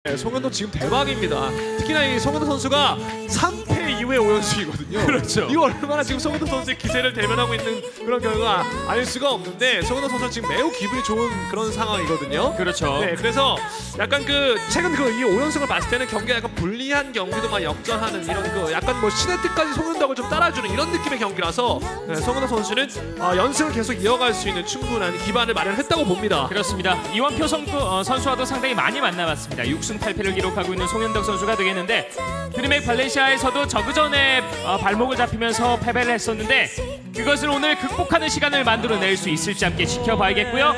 네, 송현덕 지금 대박입니다. 특히나 이 송현덕 선수가 3패 이후에 5연승이거든요. 그렇죠. 이거 얼마나 지금 송현덕 선수의 기세를 대변하고 있는 그런 결과가 아닐 수가 없는데 송현덕 선수 지금 매우 기분이 좋은 그런 상황이거든요. 그렇죠. 네, 그래서 약간 그 최근 그 이 5연승을 봤을 때는 경기가 약간 불리한 경기도 막 역전하는 이런 그 약간 뭐 시네트까지 송현덕을 좀 따라주는 이런 느낌의 경기라서 네, 송현덕 선수는 연승을 계속 이어갈 수 있는 충분한 기반을 마련했다고 봅니다. 그렇습니다. 이원표 선수와도 상당히 많이 만나봤습니다. 6승 8패를 기록하고 있는 송현덕 선수가 되겠는데 드림맥 발렌시아에서도 저그전에 발목을 잡히면서 패배를 했었는데 그것을 오늘 극복하는 시간을 만들어낼 수 있을지 함께 지켜봐야겠고요.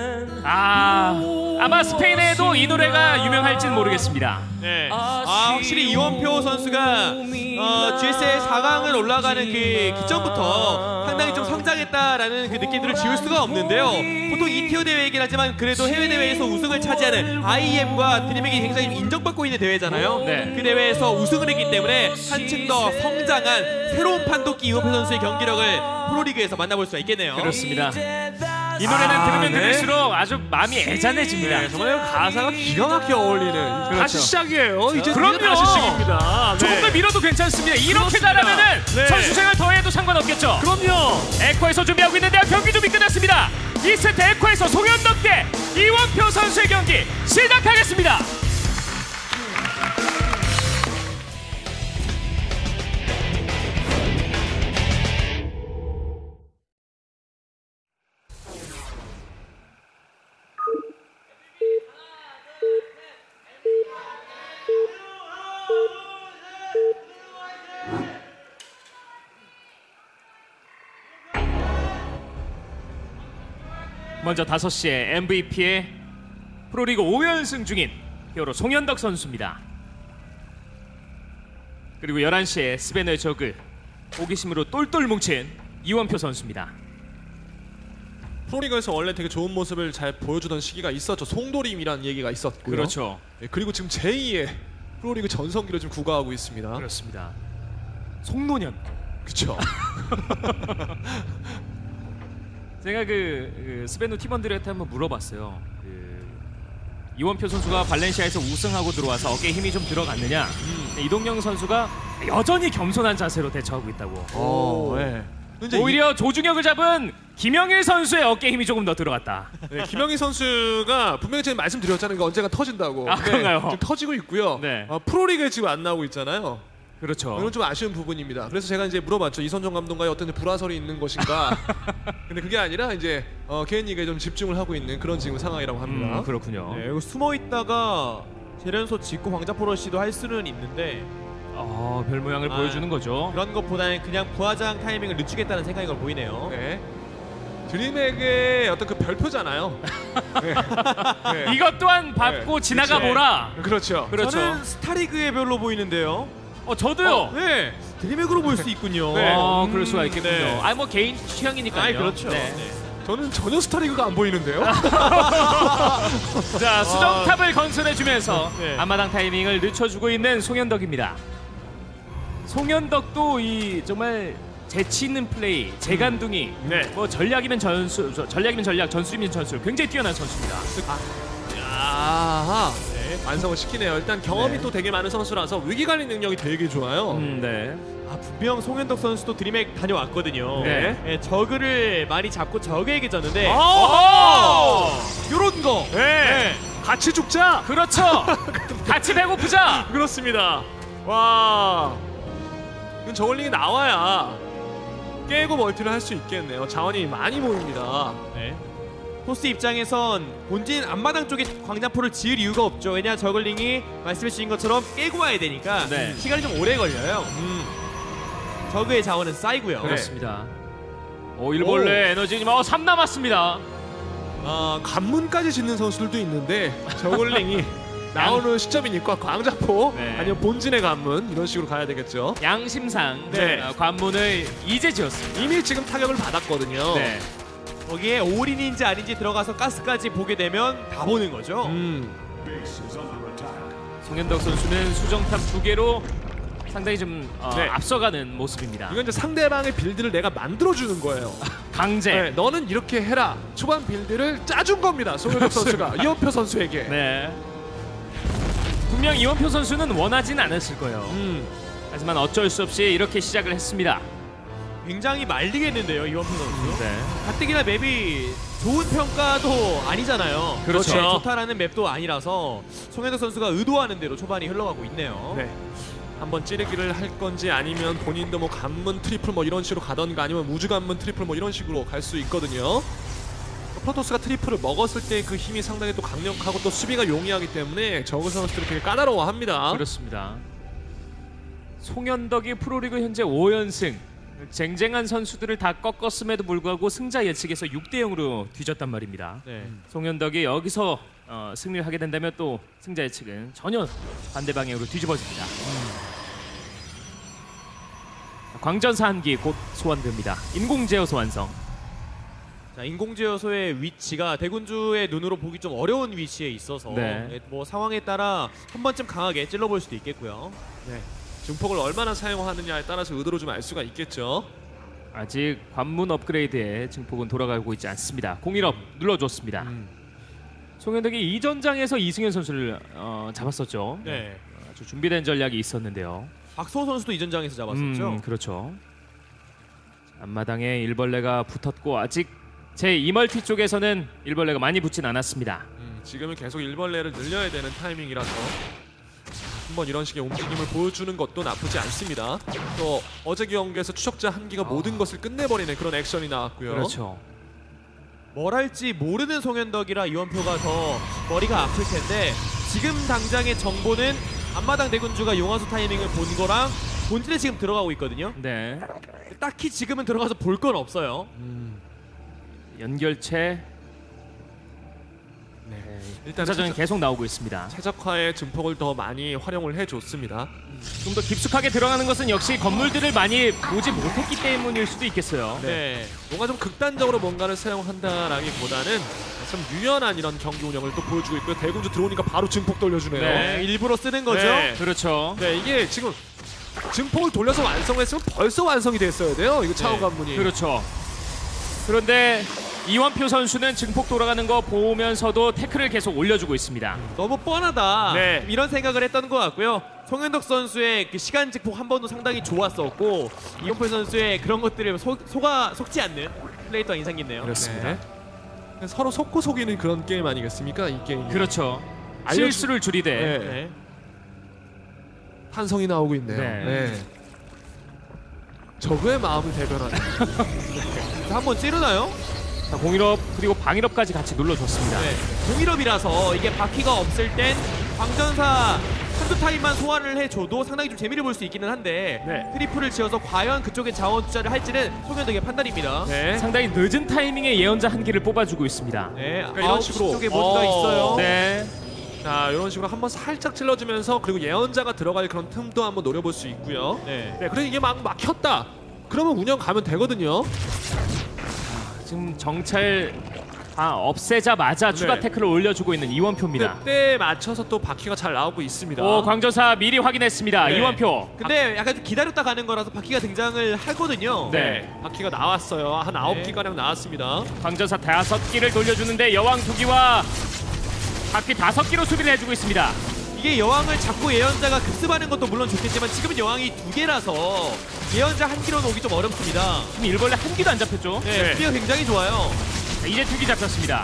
아마 스페인에도 이 노래가 유명할지는 모르겠습니다. 네. 확실히 이원표 선수가 GSL 4강을 올라가는 그 기점부터 상당히 좀 성장했다라는 그 느낌들을 지울 수가 없는데요. 보통 2티어 대회이긴 하지만 그래도 해외 대회에서 우승을 차지하는 IEM과 드림맥이 굉장히 인정받고 있는 대회잖아요. 네. 그 대회에서 우승을 했기 때문에 한층 더 성장한 새로운 판도끼 이원표 선수의 경기력을 프로리그에서 만나볼 수가 있겠네요. 그렇습니다. 이 노래는 들으면 들을수록 아주 마음이 애잔해집니다. 네, 정말 가사가 기가 막히게 어울리는 그렇죠. 다시 시작이에요. 이제 그럼요. 다시 시작입니다. 조금 더 밀어도 괜찮습니다. 이렇게 그렇습니다. 잘하면은 네. 선수생활 더해도 상관없겠죠. 그럼요. 에코에서 준비하고 있는데요. 경기 준비 끝났습니다. 2세트 에코에서 송현덕 대 이원표 선수의 경기 시작하겠습니다. 먼저 5시에 MVP의 프로리그 5연승 중인 히어로 송현덕 선수입니다. 그리고 11시에 스베너의 저그 호기심으로 똘똘 뭉친 이원표 선수입니다. 프로리그에서 원래 되게 좋은 모습을 잘 보여주던 시기가 있었죠. 송도림이라는 얘기가 있었고요. 그렇죠. 네, 그리고 지금 제2의 프로리그 전성기를 지금 구가하고 있습니다. 그렇습니다. 송노년. 그렇죠. 제가 그 스베누 팀원들한테 한번 물어봤어요. 이원표 선수가 발렌시아에서 우승하고 들어와서 어깨에 힘이 좀 들어갔느냐. 이동영 선수가 여전히 겸손한 자세로 대처하고 있다고. 네. 오히려 조중혁을 잡은 김영일 선수의 어깨에 힘이 조금 더 들어갔다. 네, 김영희 선수가 분명히 제가 말씀드렸잖아요. 이거 언젠가 터진다고. 그런가요? 지금 터지고 있고요. 네. 프로리그에 지금 안 나오고 있잖아요. 그렇죠. 이건 좀 아쉬운 부분입니다. 그래서 제가 이제 물어봤죠. 이선정 감독과의 어떤 불화설이 있는 것인가. 근데 그게 아니라 이제 개인 리그에 좀 집중을 하고 있는 그런 지금 상황이라고 합니다. 그렇군요. 네, 이거 숨어 있다가 재련소 짓고 광자포로 시도할 수는 있는데 별 모양을 보여주는 거죠. 그런 것보다는 그냥 부하장 타이밍을 늦추겠다는 생각인 걸 보이네요. 네. 드림에게 어떤 그 별표잖아요. 네. 네. 이것 또한 밟고 지나가 보라. 그렇죠. 그렇죠. 저는 스타리그의 별로 보이는데요. 저도요. 네, 드림맥으로 보일 수 있군요. 네. 그럴 수가 있겠군요. 네. 뭐 개인 취향이니까요. 그렇죠. 네. 네. 저는 전혀 스타리그가 안 보이는데요. 자, 수정탑을 건설해주면서 네. 앞마당 타이밍을 늦춰주고 있는 송현덕입니다. 송현덕도 이 정말 재치 있는 플레이, 재간둥이, 네. 뭐 전략이면 전략, 전술이면 전술, 굉장히 뛰어난 선수입니다. 아하. 네. 완성을 시키네요. 일단 경험이 네. 또 되게 많은 선수라서 위기관리 능력이 되게 좋아요. 네. 분명 송현덕 선수도 드림맥 다녀왔거든요. 네. 네, 저그를 많이 잡고 저그에게 졌는데 요런 거. 네. 같이 죽자. 그렇죠. 같이 배고프자. 그렇습니다. 와. 이건 저글링이 나와야 깨고 멀티를 할 수 있겠네요. 자원이 많이 모입니다. 네. 토스 입장에선 본진 앞마당 쪽에 광자포를 지을 이유가 없죠. 왜냐 저글링이 말씀해 주신 것처럼 깨고 와야 되니까 네. 시간이 좀 오래 걸려요. 저그의 자원은 쌓이고요. 그렇습니다. 일벌레 에너지 3 남았습니다. 관문까지 짓는 선수들도 있는데 저글링이 나오는 시점이니까 광자포 네. 아니면 본진의 관문 이런 식으로 가야 되겠죠. 양심상 네. 관문을 이제 지었습니다. 이미 지금 타격을 받았거든요. 네. 거기에 올인인지 아닌지 들어가서 가스까지 보게 되면 다 보는 거죠. 송현덕 선수는 수정탑 2개로 상당히 좀 네. 앞서가는 모습입니다. 이건 이제 상대방의 빌드를 내가 만들어주는 거예요. 강제. 네, 너는 이렇게 해라. 초반 빌드를 짜준 겁니다. 송현덕 선수가 이원표 선수에게. 네. 분명 이원표 선수는 원하진 않았을 거예요. 하지만 어쩔 수 없이 이렇게 시작을 했습니다. 굉장히 말리겠는데요, 이원표 선수. 네. 가뜩이나 맵이 좋은 평가도 아니잖아요. 그렇죠. 네, 좋다라는 맵도 아니라서 송현덕 선수가 의도하는 대로 초반이 흘러가고 있네요. 네. 한번 찌르기를 할 건지 아니면 본인도 뭐 관문 트리플 뭐 이런 식으로 가던가 아니면 우주 관문 트리플 뭐 이런 식으로 갈 수 있거든요. 프로토스가 트리플을 먹었을 때 그 힘이 상당히 또 강력하고 또 수비가 용이하기 때문에 저그 선수들이 되게 까다로워합니다. 그렇습니다. 송현덕이 프로리그 현재 5연승. 쟁쟁한 선수들을 다 꺾었음에도 불구하고 승자 예측에서 6대 0으로 뒤졌단 말입니다. 네. 송현덕이 여기서 승리를 하게 된다면 또 승자 예측은 전혀 반대 방향으로 뒤집어집니다. 광전사 한기 곧 소환됩니다. 인공제어소 완성. 자, 인공제어소의 위치가 대군주의 눈으로 보기 좀 어려운 위치에 있어서 네. 뭐 상황에 따라 한 번쯤 강하게 찔러볼 수도 있겠고요. 네. 증폭을 얼마나 사용하느냐에 따라서 의도로 좀 알 수가 있겠죠. 아직 관문 업그레이드에 증폭은 돌아가고 있지 않습니다. 01업 눌러줬습니다. 송현덕이 이전장에서 이승현 선수를 잡았었죠. 네. 아주 준비된 전략이 있었는데요. 박소호 선수도 이전장에서 잡았었죠. 그렇죠. 앞마당에 일벌레가 붙었고 아직 제 이멀티 쪽에서는 일벌레가 많이 붙진 않았습니다. 지금은 계속 일벌레를 늘려야 되는 타이밍이라서 한번 이런 식의 움직임을 보여주는 것도 나쁘지 않습니다. 또 어제 경기에서 추적자 한기가 모든 것을 끝내버리는 그런 액션이 나왔고요. 그렇죠. 뭘 할지 모르는 송현덕이라 이원표가 더 머리가 아플 텐데 지금 당장의 정보는 앞마당 대군주가 용화수 타이밍을 본 거랑 본진에 지금 들어가고 있거든요. 네. 딱히 지금은 들어가서 볼 건 없어요. 연결체 일단 부사전이 계속 나오고 있습니다. 최적화의 증폭을 더 많이 활용을 해줬습니다. 좀 더 깊숙하게 들어가는 것은 역시 건물들을 많이 보지 못했기 때문일 수도 있겠어요. 네. 뭔가 좀 극단적으로 뭔가를 사용한다라기보다는 좀 유연한 이런 경기 운영을 또 보여주고 있고요. 대군주 들어오니까 바로 증폭 돌려주네요. 네, 일부러 쓰는 거죠. 네. 그렇죠. 네, 이게 지금 증폭을 돌려서 완성했으면 벌써 완성이 됐어야 돼요. 이거 차원 관문이. 그렇죠. 그런데 이원표 선수는 증폭 돌아가는 거 보면서도 태클을 계속 올려주고 있습니다. 너무 뻔하다. 네. 이런 생각을 했던 것 같고요. 송현덕 선수의 그 시간 증폭 한 번도 상당히 좋았었고 이원표 선수의 그런 것들을 속지 않는 플레이 또한 인상 깊네요. 그렇습니다. 네. 서로 속고 속이는 그런 게임 아니겠습니까? 이 게임. 그렇죠. 알려주- 실수를 줄이되 네. 네. 탄성이 나오고 있네요. 네. 네. 저그의 마음을 대변하는. 한번 찌르나요? 자, 공일업 그리고 방일업까지 같이 눌러줬습니다. 네. 공일업이라서 이게 바퀴가 없을 땐 광전사 한두 타임만 소환을 해줘도 상당히 좀 재미를 볼 수 있기는 한데 네. 트리플을 지어서 과연 그쪽에 자원 투자를 할지는 송현덕의 판단입니다. 네. 상당히 늦은 타이밍에 예언자 한 기를 뽑아주고 있습니다. 네, 그러니까 이런 9시 식으로 쪽에 뭔가 있어요. 네. 자, 이런 식으로 한번 살짝 찔러주면서 그리고 예언자가 들어갈 그런 틈도 한번 노려볼 수 있고요. 네. 네, 그리고 이게 막 막혔다. 그러면 운영 가면 되거든요. 지금 정찰 없애자마자 추가 네. 태클을 올려주고 있는 이원표입니다. 그때에 맞춰서 또 바퀴가 잘 나오고 있습니다. 오, 광전사 미리 확인했습니다. 네. 이원표. 근데 약간 좀 기다렸다 가는 거라서 바퀴가 등장을 하거든요. 네. 바퀴가 나왔어요. 한 9기 가량 나왔습니다. 광전사 5기를 돌려주는데 여왕 2기와 바퀴 5기로 수비를 해주고 있습니다. 이게 여왕을 잡고 예언자가 급습하는 것도 물론 좋겠지만 지금은 여왕이 2개라서 예언자 한 기로는 오기 좀 어렵습니다. 지금 일벌레 한 기도 안 잡혔죠? 네, 네. 수비가 굉장히 좋아요. 자, 이제 2기 잡혔습니다.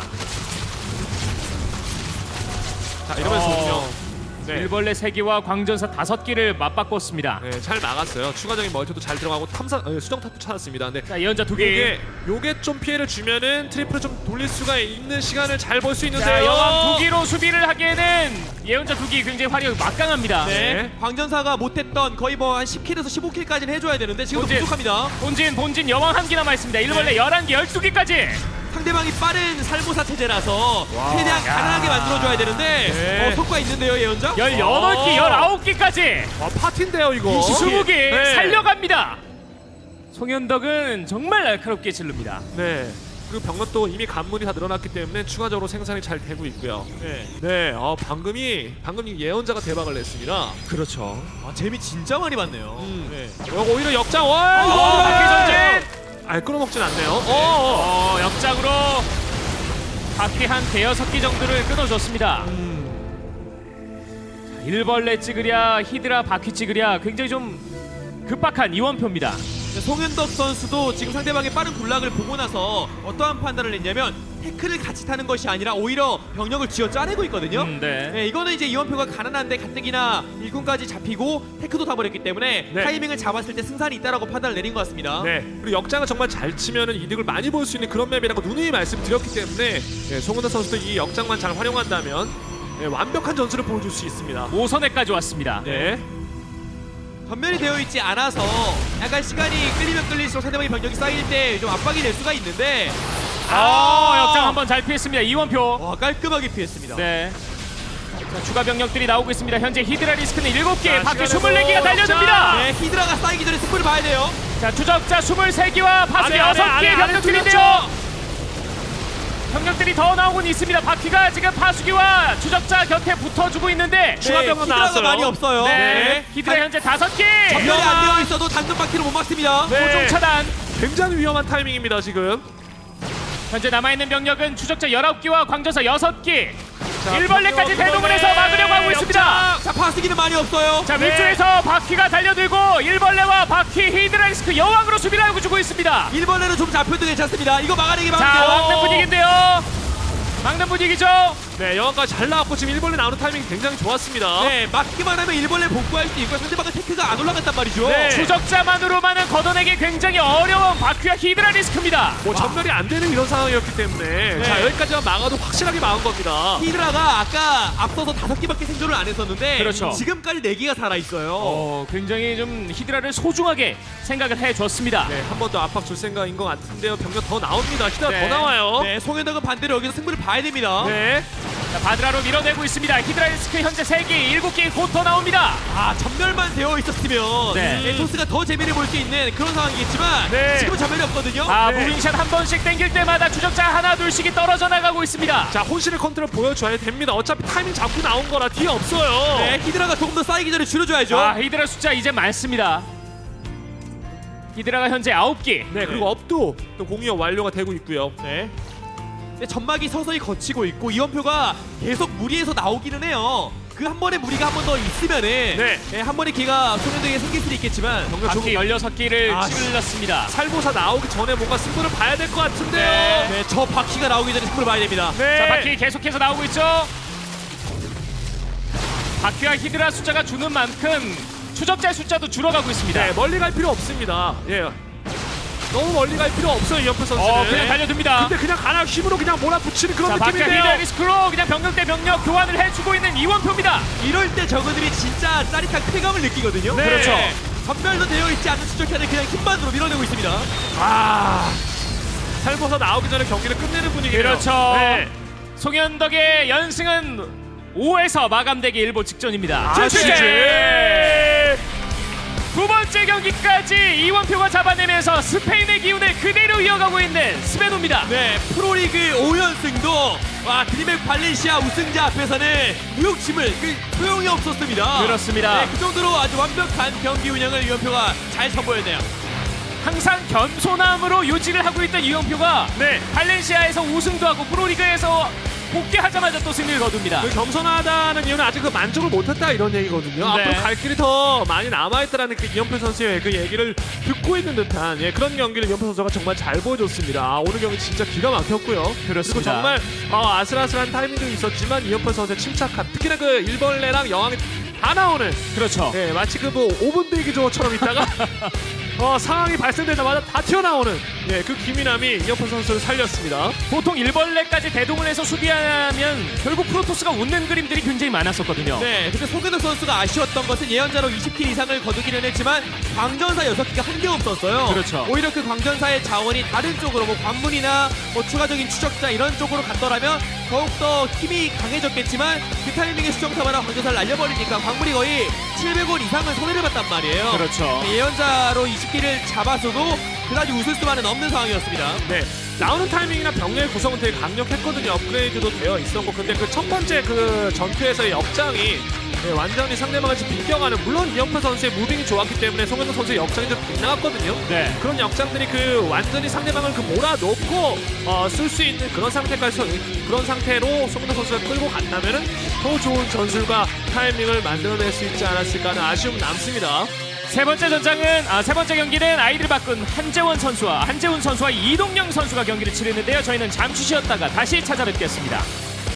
자, 이러면서 운영. 네. 일벌레 3기와 광전사 5기를 맞바꿨습니다. 네, 잘 막았어요. 추가적인 멀티도 잘 들어가고 수정 탑도 찾았습니다. 근데 자, 예언자 2기. 요게 좀 피해를 주면은 트리플을 좀 돌릴 수가 있는 시간을 잘 볼 수 자, 있는데요. 여왕 2기로 수비를 하기에는 예언자 2기 굉장히 화력이 막강합니다. 네. 네. 광전사가 못했던 거의 뭐 한 10킬에서 15킬까지는 해줘야 되는데 지금도 본진. 부족합니다. 본진 여왕 1기 남아있습니다. 일벌레 11기, 12기까지. 상대방이 빠른 살모사 체제라서 최대한 가난하게 만들어줘야 되는데 네. 속과 있는데요 예언자? 18기, 19기까지. 파티인데요, 이거. 20기 네. 살려갑니다. 송현덕은 정말 날카롭게 찌릅니다. 네. 그리고 병력도 이미 관문이 다 늘어났기 때문에 추가적으로 생산이 잘 되고 있고요. 네. 네, 방금 이 예언자가 대박을 냈습니다. 그렇죠. 아, 재미 진짜 많이 봤네요. 네. 오히려 역장, 바퀴 전진. 끌어먹진 않네요. 역장으로 바퀴 한 5-6기 정도를 끊어줬습니다. 자, 일벌레 찍으랴 히드라 바퀴 찍으랴 굉장히 좀 급박한 이원표입니다. 송현덕 선수도 지금 상대방의 빠른 굴락을 보고 나서 어떠한 판단을 했냐면 태클을 같이 타는 것이 아니라 오히려 병력을 쥐어 짜내고 있거든요. 네. 네, 이거는 이제 이원표가 가난한데 가뜩이나 일꾼까지 잡히고 태클도 다 버렸기 때문에 네. 타이밍을 잡았을 때 승산이 있다라고 판단을 내린 것 같습니다. 네, 그리고 역장을 정말 잘 치면은 이득을 많이 볼 수 있는 그런 맵이라고 누누이 말씀드렸기 때문에 송은호 선수도 이 역장만 잘 활용한다면 완벽한 전술을 보여줄 수 있습니다. 5선에까지 왔습니다. 네, 전면이 되어 있지 않아서 약간 시간이 끌리면 끌릴수록 상대방의 병력이 쌓일 때 좀 압박이 될 수가 있는데 역장 한번 잘 피했습니다. 이원표. 와, 깔끔하게 피했습니다. 네. 자, 추가 병력들이 나오고 있습니다. 현재 히드라 리스크는 7개, 자, 바퀴 시간을 24개가 달려듭니다. 네, 히드라가 쌓이기 전에 승부를 봐야 돼요. 자, 추적자 23개와 파수기 안에, 6개의 병력들인데요. 병력들이 더 나오곤 있습니다. 바퀴가 지금 파수기와 추적자 곁에 붙어주고 있는데 추가 병력 히드라가 나왔어요. 많이 없어요. 네. 히드라 현재 5개. 전면이 안 되어 있어도 단전 바퀴로 못 막습니다. 네. 고정 차단. 굉장히 위험한 타이밍입니다 지금. 현재 남아있는 병력은 추적자 19개와 광전사 6개. 자, 일벌레까지 대동을 해서 막으려고 하고 있습니다. 자, 파수기는 많이 없어요. 자, 네. 위쪽에서 바퀴가 달려들고 일벌레와 바퀴 히드라 리스크 여왕으로 수비를 하고 주고 있습니다. 일본에는 좀 잡혀도 괜찮습니다. 이거 막아내기 자, 막죠. 막는 분위기인데요. 막는 분위기죠. 네, 영화까지 잘 나왔고 지금 일본에 나오는 타이밍이 굉장히 좋았습니다. 네, 막기만 하면 일본에 복구할 수 있고 상대방의 테크가 안 올라갔단 말이죠. 네. 추적자만으로만은 걷어내기 굉장히 어려운 바퀴와 히드라 리스크입니다. 뭐 전멸이 안 되는 이런 상황이었기 때문에 자 여기까지만 막아도 확실하게 막은 겁니다. 히드라가 아까 앞서서 5개밖에 생존을 안 했었는데 그렇죠. 지금까지 4개가 살아있어요. 굉장히 좀 히드라를 소중하게 생각을 해줬습니다. 네, 한 번 더 압박 줄 생각인 것 같은데요. 병력 더 나옵니다. 히드라 네. 더 나와요. 네, 송현덕은 반대로 여기서 승부를 봐야 됩니다. 네. 자, 바드라로 밀어내고 있습니다. 히드라 리스크 현재 3개, 7개 곧 더 나옵니다. 아, 전멸만 되어 있었으면 네. 토스가 더 재미를 볼 수 있는 그런 상황이겠지만 네. 지금은 전멸이 없거든요. 아, 네. 무빙샷 한 번씩 땡길 때마다 추적자 하나 둘씩이 떨어져 나가고 있습니다. 자, 혼신의 컨트롤 보여줘야 됩니다. 어차피 타이밍 잡고 나온 거라 뒤에 없어요. 네, 히드라가 조금 더 쌓이기 전에 줄여줘야죠. 아, 히드라 숫자 이제 많습니다. 히드라가 현재 9개. 네, 그리고 업도 또 공이업 완료가 되고 있고요. 네. 근데 점막이 서서히 거치고 있고 이원표가 계속 무리해서 나오기는 해요. 그 한 번의 무리가 한 번 더 있으면은 네. 한 번의 기회가 손현덕에게 생길 수도 있겠지만 병력 바퀴 조금 16개를 아, 찔렀습니다. 살보사 나오기 전에 뭔가 승부를 봐야 될 것 같은데요. 네, 저 바퀴가 나오기 전에 승부를 봐야 됩니다. 네. 자, 바퀴 계속해서 나오고 있죠. 바퀴와 히드라 숫자가 주는 만큼 추적자의 숫자도 줄어가고 있습니다. 네, 멀리 갈 필요 없습니다. 예. 너무 멀리 갈 필요 없어요, 이연표 선수는. 그냥 달려듭니다. 근데 그냥 가나 힘으로 그냥 몰아붙이는 그런 자, 바퀴와 느낌인데요. 히드라 리스크로 그냥 병력 대 병력 교환을 해주고 있는 이원표입니다. 이럴 때 저그들이 진짜 짜릿한 쾌감을 느끼거든요. 네. 그렇죠. 전멸도 되어 있지 않은 추적자를 그냥 힘만으로 밀어내고 있습니다. 아, 살보사 나오기 전에 경기를 끝내는 분위기예요. 그렇죠. 네. 송현덕의 연승은 5에서 마감되기 일보 직전입니다. 진짜. 두 번째 경기까지 이원표가 잡아내면서 스페인의 기운을 그대로 이어가고 있는 스베노입니다. 네, 프로리그 5연승도 드림맥 발렌시아 우승자 앞에서는 무욕심을 소용이 없었습니다. 그렇습니다. 네, 그 정도로 아주 완벽한 경기 운영을 이원표가 잘 선보였네요. 항상 겸손함으로 유지를 하고 있던 이원표가 네. 발렌시아에서 우승도 하고 프로리그에서 복귀하자마자 또 승리를 거둡니다. 그 겸손하다는 이유는 아직 그 만족을 못했다 이런 얘기거든요. 네. 앞으로 갈 길이 더 많이 남아있다라는 그 이연표 선수의 그 얘기를 듣고 있는 듯한 그런 경기를 이연표 선수가 정말 잘 보여줬습니다. 오늘 경기 진짜 기가 막혔고요. 그리고 그렇습니다. 정말 아슬아슬한 타이밍도 있었지만 이연표 선수의 침착함, 특히나 그 일벌레랑 여왕이 다 나오는 그렇죠. 네, 마치 그 뭐 5분 대기조처럼 있다가 상황이 발생되자마자 다 튀어나오는 그 기민함이 이연표 선수를 살렸습니다. 보통 일벌레까지 대동을 해서 수비하면 결국 프로토스가 웃는 그림들이 굉장히 많았었거든요. 네, 근데 송현덕 선수가 아쉬웠던 것은 예언자로 20킬 이상을 거두기는 했지만 광전사 6개가 한 개 없었어요. 그렇죠. 오히려 그 광전사의 자원이 다른 쪽으로 뭐 관문이나 뭐 추가적인 추적자 이런 쪽으로 갔더라면 더욱더 힘이 강해졌겠지만 그 타이밍에 수정타마나 광전사를 날려버리니까 광물이 거의 700원 이상은 손해를 봤단 말이에요. 그렇죠. 예언자로 20킬을 잡았어도 그다지 웃을 수만은 없는 상황이었습니다. 네. 나오는 타이밍이나 병력의 구성은 되게 강력했거든요. 업그레이드도 되어 있었고 근데 그 첫 번째 그 전투에서의 역장이 네, 완전히 상대방을 지금 비껴가는, 물론 이영표 선수의 무빙이 좋았기 때문에 송현덕 선수의 역장이 좀 빗나갔거든요. 네. 그런 역장들이 그 완전히 상대방을 그 몰아놓고 쓸 수 있는 그런 그런 상태로 송현덕 선수가 끌고 간다면은 더 좋은 전술과 타이밍을 만들어낼 수 있지 않았을까 하는 아쉬움 남습니다. 세 번째 경기는 아이디를 바꾼 한재훈 선수와 이동영 선수가 경기를 치르는데요. 저희는 잠시 쉬었다가 다시 찾아뵙겠습니다.